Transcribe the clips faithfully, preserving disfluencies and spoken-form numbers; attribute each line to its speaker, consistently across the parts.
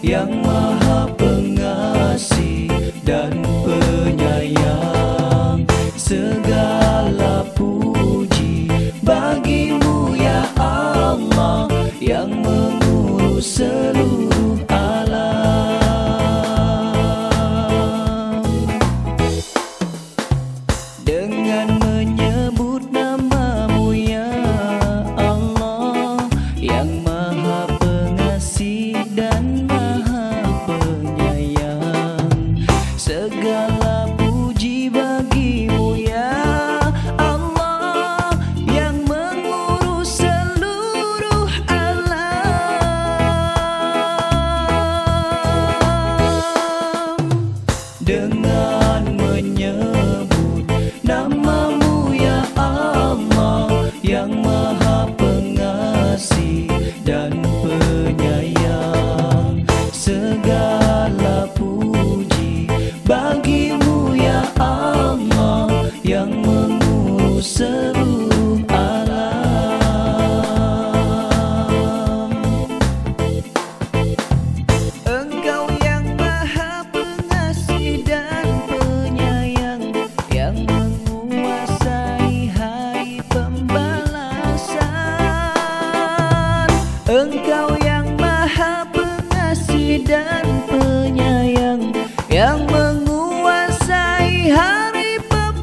Speaker 1: yang Maha Pengasih dan Penyayang. Segala puji bagimu ya Allah, yang mengurus seluruh alam. Dengan menyebut namamu ya Allah, yang Maha Pengasih dan Maha Penyayang. Segala puji bagimu ya Allah, yang mengurus seluruh alam. Dengan menyebut namamu ya Allah, yang Maha Pengasih dan Penyayang. Segala puji bagimu ya Allah, yang mengurus seluruh alam. Engkau yang Maha Pengasih dan Penyayang, yang menguasai hari pembalasan. Engkau yang Maha Pengasih dan Penyayang, yang menguasai hari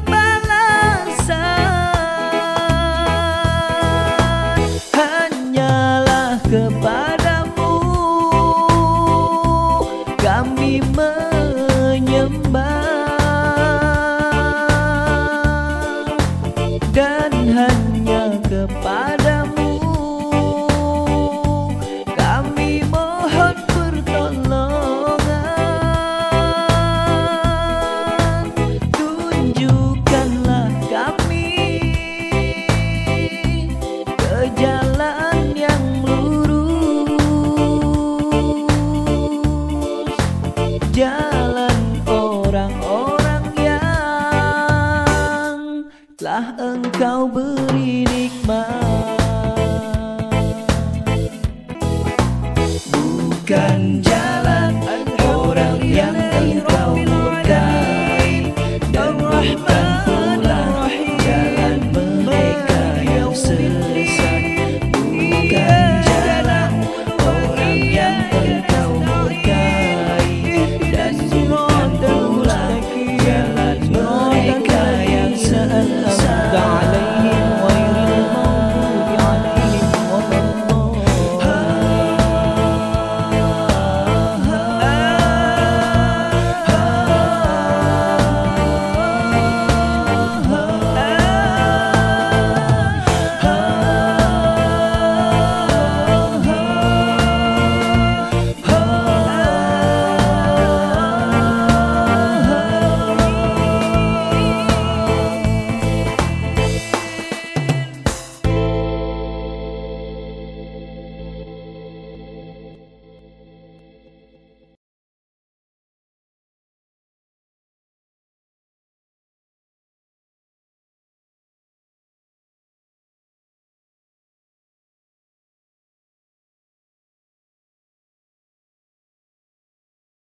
Speaker 1: pembalasan. Hanyalah kepadamu kami menyembah, dan hanya kepadamu kami mohon pertolongan. Tunjukkanlah kami ke jalan yang lurus, jalan orang-orang yang telah Engkau beri nikmat. Bukan jalan orang yang Engkau